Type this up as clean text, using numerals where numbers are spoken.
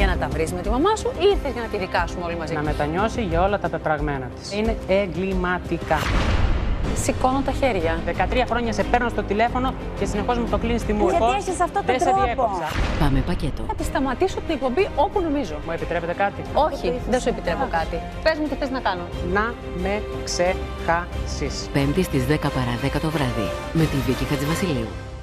να τα βρεις με τη μαμά σου ή ήρθες για να τη δικάσουμε όλοι μαζί? Να μετανιώσει για όλα τα πεπραγμένα της. Είναι εγκληματικά. Σηκώνω τα χέρια. 13 χρόνια σε παίρνω στο τηλέφωνο και συνεχώς μου το κλείνεις στη μούρη. Γιατί έχεις αυτόν τον Δεν σε τρόπο. διέκοψα. Πάμε πακέτο. Θα τη σταματήσω την εκπομπή όπου νομίζω. Μου επιτρέπετε κάτι? Όχι, δεν σου επιτρέπω κάτι. Πες μου τι θες να κάνω. Να με ξεχάσεις. Πέμπτη στις 10 παρά 10 το βράδυ με τη Βίκη Χατζηβασιλείου.